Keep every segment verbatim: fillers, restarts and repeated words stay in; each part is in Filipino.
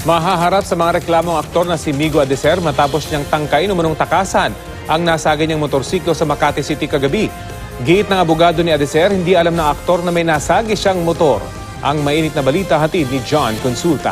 Mahaharap sa mga reklamong aktor na si Migo Adecer matapos niyang tangkain umanong takasan ang nasaging niyang motorsiklo sa Makati City kagabi. Giit ng abogado ni Adecer, hindi alam ng aktor na may nasagi siyang motor. Ang mainit na balita hatid ni John Consulta.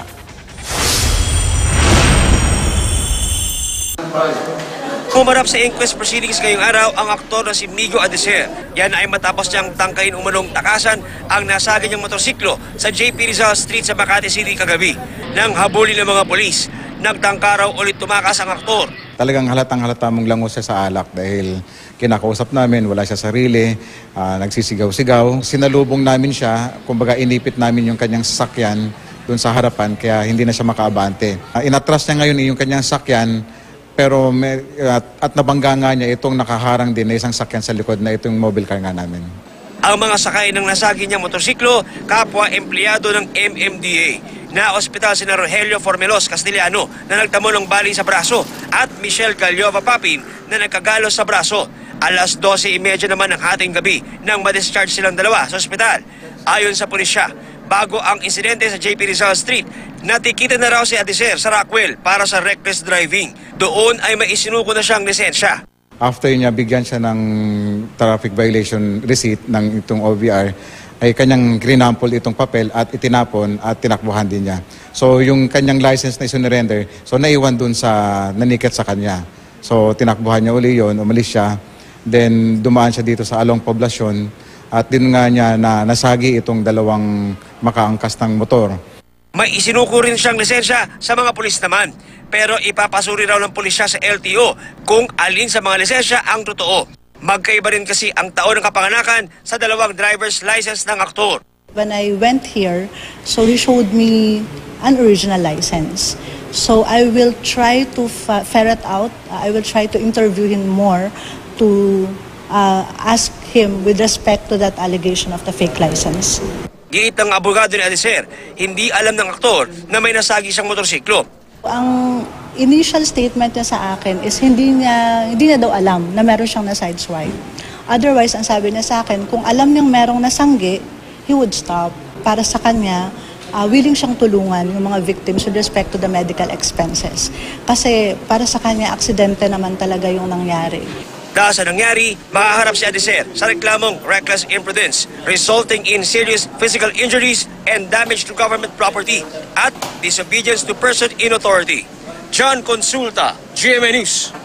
Humarap sa inquest proceedings ngayong araw ang aktor na si Migo Adecer. Yan ay matapos niyang tangkain umanong takasan ang nasagi niyang motorsiklo sa J P Rizal Street sa Makati City kagabi. Nang habulin ng mga polis, nagtangka raw ulit tumakas ang aktor. Talagang halatang halata mong langos siya sa alak dahil kinakausap namin, wala siya sarili, uh, nagsisigaw-sigaw. Sinalubong namin siya, kumbaga inipit namin yung kanyang sasakyan doon sa harapan kaya hindi na siya makaabante. Uh, inatras niya ngayon yung kanyang sasakyan. Pero may, at, at nabangga nga niya itong nakaharang din na isang sakyan sa likod na itong mobile car nga namin. Ang mga sakay ng nasagi niyang motorsiklo, kapwa empleyado ng M M D A. Na ospital si Rogelio Formelos Castellano na nagtamo ng bali sa braso at Michelle Galiova Papin na nagkagalos sa braso. Alas dose trenta naman ng hating gabi nang ma-discharge silang dalawa sa ospital. Ayon sa pulisya, bago ang insidente sa J P Rizal Street, natikita na raw si Adecer sa Rockwell para sa reckless driving. Doon ay may isinuko na siyang lisensya. After niya bigyan siya ng traffic violation receipt ng itong O V R, ay kanyang grinampol itong papel at itinapon at tinakbuhan din niya. So yung kanyang license na isunurrender, so naiwan dun sa naniket sa kanya. So tinakbuhan niya uli yun, umalis siya. Then dumaan siya dito sa along poblasyon at din nga niya na nasagi itong dalawang makaangkas ng motor. May isinuko rin siyang lisensya sa mga pulis naman. Pero ipapasuri raw ng pulisya sa L T O kung alin sa mga lisensya ang totoo. Magkaiba rin kasi ang taon ng kapanganakan sa dalawang driver's license ng aktor. When I went here, so he showed me an original license. So I will try to ferret out, I will try to interview him more to uh, ask him with respect to that allegation of the fake license. Giit ng abogado ni Adecer, hindi alam ng aktor na may nasagi siyang motorsiklo. Ang initial statement niya sa akin is hindi niya, hindi niya daw alam na meron siyang na-sideswipe. Otherwise, ang sabi niya sa akin, kung alam niyang merong nasanggi, he would stop. Para sa kanya, uh, willing siyang tulungan yung mga victims with respect to the medical expenses. Kasi para sa kanya, aksidente naman talaga yung nangyari. Dahil sa nangyari, mahaharap si Adecer sa reklamong reckless imprudence resulting in serious physical injuries and damage to government property at disobedience to person in authority. John Consulta, G M A News.